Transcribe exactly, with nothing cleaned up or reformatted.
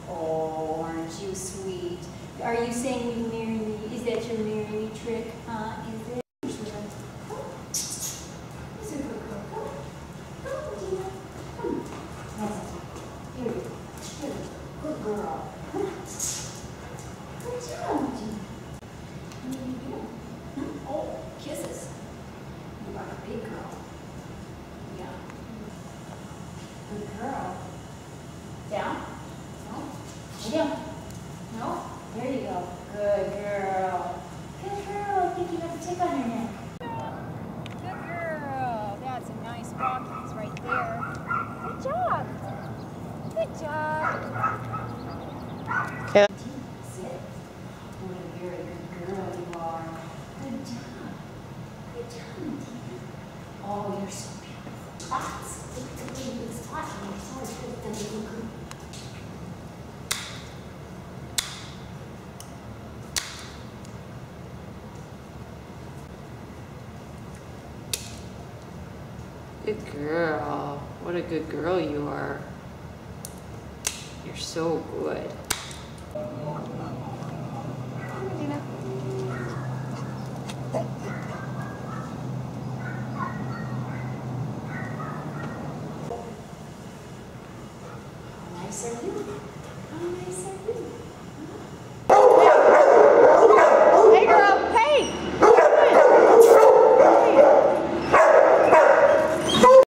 Oh, aren't you sweet? Are you saying you marry me? Is that your marry me trick? Huh? Is it? Here's a good girl. Come on. Come on, Madeena. Come on. That's it. Here you go. Here you go. Good girl. Come on. Good job, Madeena. What are you doing? Hmm? Oh, kisses. You are a big girl. Yeah. Good girl. Down. No. Lay down. No. There you go. Good girl. Good girl. I think you have a tick on your neck. Good girl. That's a nice walkies right there. Good job. Good job. Yeah. Sit. What a very good girl you are. Good job. Good job, Madeena. Oh, you're so beautiful. Spots. Look at the big, big spots on your sword. Good. Does it look good? Good girl. What a good girl you are. You're so good. Madeena. How nice are you? How nice are you?